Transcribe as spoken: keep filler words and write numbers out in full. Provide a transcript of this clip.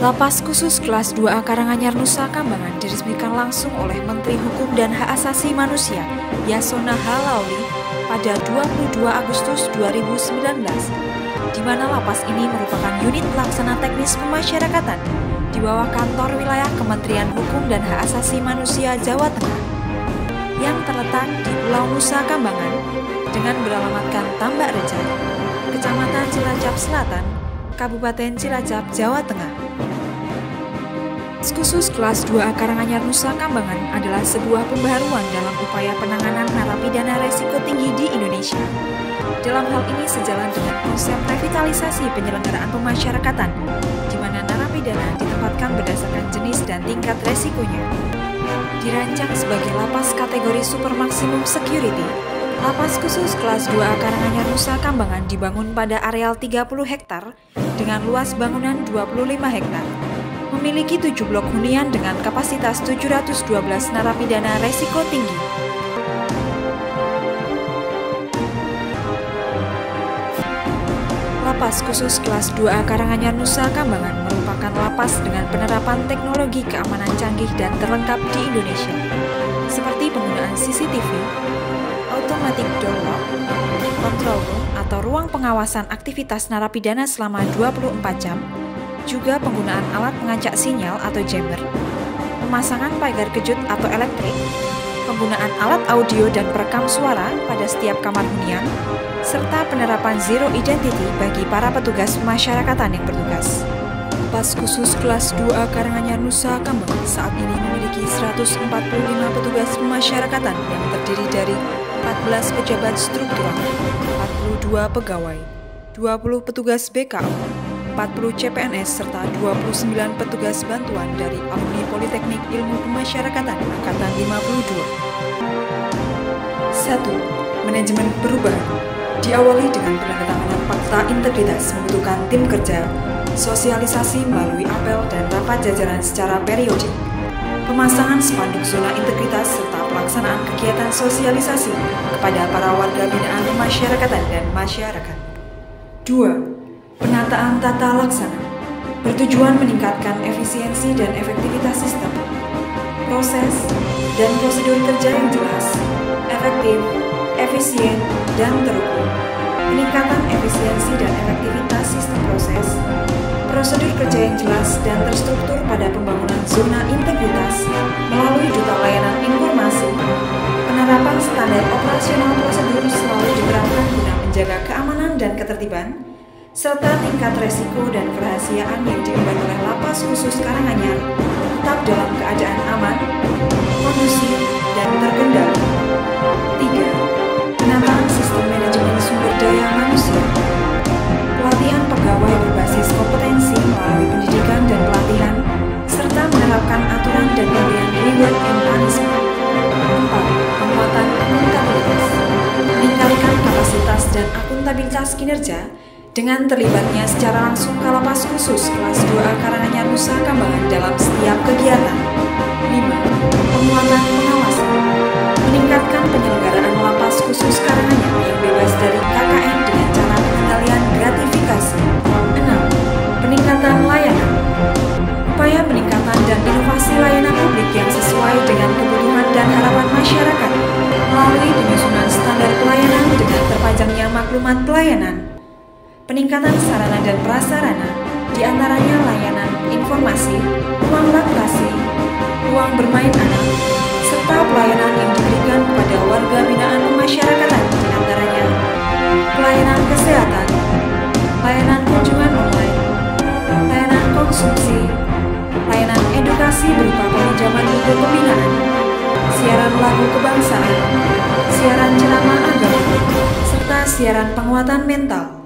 Lapas Khusus Kelas dua A Karanganyar Nusa Kambangan diresmikan langsung oleh Menteri Hukum dan Hak Asasi Manusia Yasona Halauli pada dua puluh dua Agustus dua ribu sembilan belas, di mana lapas ini merupakan unit pelaksana teknis pemasyarakatan di bawah kantor wilayah Kementerian Hukum dan Hak Asasi Manusia Jawa Tengah yang terletak di Pulau Nusa Kambangan dengan beralamatkan Tambak Reja, Kecamatan Cilacap Selatan, Kabupaten Cilacap, Jawa Tengah. Khusus Kelas dua A Karanganyar Nusa Kambangan adalah sebuah pembaharuan dalam upaya penanganan narapidana resiko tinggi di Indonesia. Dalam hal ini sejalan dengan konsep revitalisasi penyelenggaraan pemasyarakatan, di mana narapidana ditempatkan berdasarkan jenis dan tingkat resikonya. Dirancang sebagai lapas kategori super maksimum security, Lapas Khusus Kelas dua A Karanganyar Nusa Kambangan dibangun pada areal tiga puluh hektar dengan luas bangunan dua puluh lima hektar. Memiliki tujuh blok hunian dengan kapasitas tujuh ratus dua belas narapidana resiko tinggi. Lapas Khusus Kelas dua A Karanganyar Nusa Kambangan merupakan lapas dengan penerapan teknologi keamanan canggih dan terlengkap di Indonesia, seperti penggunaan C C T V, automatic door lock, control room atau ruang pengawasan aktivitas narapidana selama dua puluh empat jam, juga penggunaan alat pengacak sinyal atau jammer, pemasangan pagar kejut atau elektrik, penggunaan alat audio dan perekam suara pada setiap kamar hunian, serta penerapan zero identity bagi para petugas pemasyarakatan yang bertugas. Lapas Khusus Kelas dua A Karanganyar Nusa Kambangan saat ini memiliki seratus empat puluh lima petugas pemasyarakatan yang terdiri dari empat belas pejabat struktural, empat puluh dua pegawai, dua puluh petugas B K O, empat puluh C P N S, serta dua puluh sembilan petugas bantuan dari alumni Politeknik Ilmu Pemasyarakatan Angkatan lima puluh dua. satu. Manajemen perubahan diawali dengan penandatanganan fakta integritas membutuhkan tim kerja, sosialisasi melalui apel dan rapat jajaran secara periodik, pemasangan spanduk zona integritas serta pelaksanaan kegiatan sosialisasi kepada para warga binaan pemasyarakatan dan masyarakat. dua. Penataan tata laksana bertujuan meningkatkan efisiensi dan efektivitas sistem, proses, dan prosedur kerja yang jelas, efektif, efisien, dan terukur. Peningkatan efisiensi dan efektivitas sistem proses, prosedur kerja yang jelas dan terstruktur pada pembangunan zona integritas melalui duta layanan informasi, penerapan standar operasional prosedur selalu diterapkan guna menjaga keamanan dan ketertiban, serta tingkat resiko dan kerahasiaan yang diemban oleh Lapas Khusus Karanganyar tetap dalam keadaan aman, kondusif, dan terkendali. tiga. Penataan sistem manajemen sumber daya manusia. Pelatihan pegawai berbasis kompetensi melalui pendidikan dan pelatihan, serta menerapkan aturan dan pemberian reward and punishment. empat. Penguatan akuntabilitas. Meningkatkan kapasitas dan akuntabilitas kinerja dengan terlibatnya secara langsung ke Lapas Khusus Kelas dua A Karanganyar Nusa Kambangan dalam setiap kegiatan. lima. Penguatan pengawasan. Meningkatkan penyelenggaraan Lapas Khusus Karanganyar yang bebas dari K K N dengan cara pengendalian gratifikasi. enam. Peningkatan layanan. Upaya peningkatan dan inovasi layanan publik yang sesuai dengan kebutuhan dan harapan masyarakat melalui penyusunan standar pelayanan dengan terpajangnya maklumat pelayanan. Peningkatan sarana dan prasarana, diantaranya layanan informasi, ruang laktasi, ruang bermain anak, serta pelayanan yang diberikan kepada warga binaan pemasyarakatan, diantaranya pelayanan kesehatan, layanan kunjungan online, layanan konsumsi, layanan edukasi berupa peminjaman buku pembinaan, siaran lagu kebangsaan, siaran ceramah agama, serta siaran penguatan mental.